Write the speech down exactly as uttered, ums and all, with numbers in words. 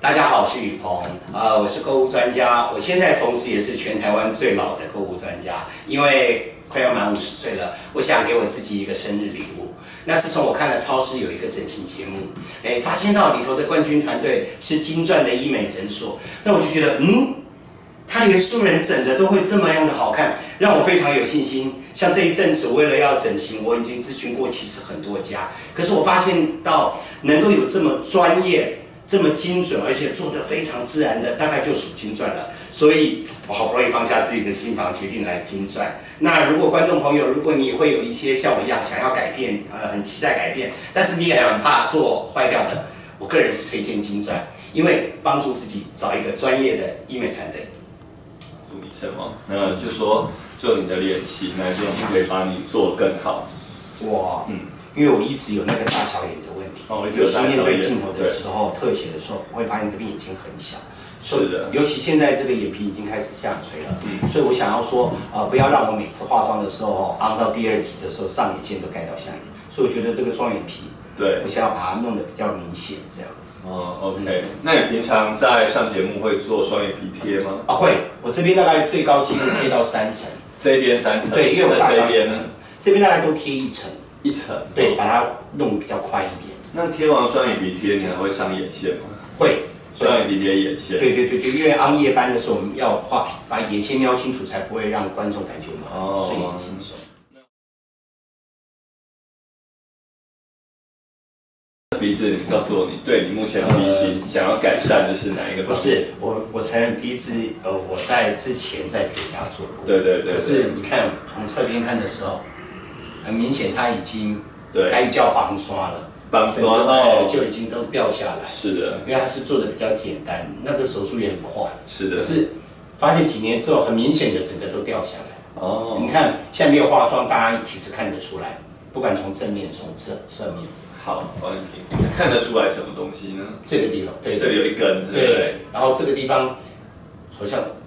大家好，我是宇鹏，呃，我是购物专家，我现在同时也是全台湾最老的购物专家，因为快要满五十岁了，我想给我自己一个生日礼物。那自从我看了超市有一个整形节目，哎，发现到里头的冠军团队是金钻的医美诊所，那我就觉得，嗯，他连素人整的都会这么样的好看，让我非常有信心。像这一阵子，为了要整形，我已经咨询过其实很多家，可是我发现到能够有这么专业、这么精准，而且做得非常自然的，大概就属金钻了。所以我好不容易放下自己的心房，决定来金钻。那如果观众朋友，如果你会有一些像我一样想要改变，呃，很期待改变，但是你也很怕做坏掉的，我个人是推荐金钻，因为帮助自己找一个专业的医美团队。 祝你什么？那就说就你的脸型那边就可以帮你做更好。 我嗯，因为我一直有那个大小眼的问题， 哦，有时面对镜头的时候，特写的时候，我会发现这边眼睛很小。 是的， 尤其现在这个眼皮已经开始下垂了，嗯，所以我想要说，呃，不要让我每次化妆的时候，昂到第二集的时候，上眼线都盖到下眼，所以我觉得这个双眼皮， 对， 我想要把它弄得比较明显，这样子。 哦 ，OK， 那你平常在上节目会做双眼皮贴吗？ 啊，会，我这边大概最高纪录贴到三层， 这边三层， 对，因为我大小眼呢， 这边大概都贴一层， 一层， 对，把它弄比较快一点。 那贴完双眼皮贴，你还会上眼线吗？ 会。 双眼皮贴眼线， 对对对对，因为昂夜班的时候，我们要画把眼线瞄清楚，才不会让观众感觉我们很睡眼惺忪。 鼻子，你告诉我，你对你目前鼻型想要改善的是哪一个？ 不是，我我承认鼻子，呃，我在之前在别家做过。 对对对。 可是你看从侧边看的时候，很明显它已经对该叫绑刷了。 绑刷哦， 就已经都掉下来。 是的， 因为它是做的比较简单，那个手术也很快。 是的。 可是发现几年之后，很明显的整个都掉下来。 哦。 你看现在没有化妆，大家其实看得出来，不管从正面从侧侧面。 好，双眼皮看得出来什么东西呢？ 这个地方，对， 这里有一根，对不对？ 然后这个地方好像